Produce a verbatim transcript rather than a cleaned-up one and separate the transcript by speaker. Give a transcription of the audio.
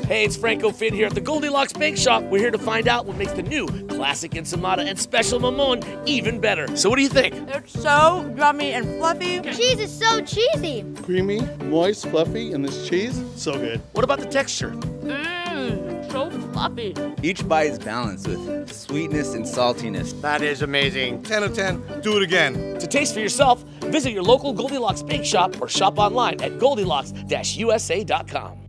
Speaker 1: Hey, it's Franco Finn here at the Goldilocks Bakeshop. We're here to find out what makes the new Classic Ensaymada and Special Mamon even better. So what do you think?
Speaker 2: It's so yummy and fluffy.
Speaker 3: The cheese is so cheesy.
Speaker 4: Creamy, moist, fluffy, and this cheese, so good.
Speaker 1: What about the texture?
Speaker 2: Mmm, so fluffy.
Speaker 5: Each bite is balanced with sweetness and saltiness.
Speaker 6: That is amazing. ten of ten. Do it again.
Speaker 1: To taste for yourself, visit your local Goldilocks Bakeshop or shop online at goldilocks dash U S A dot com.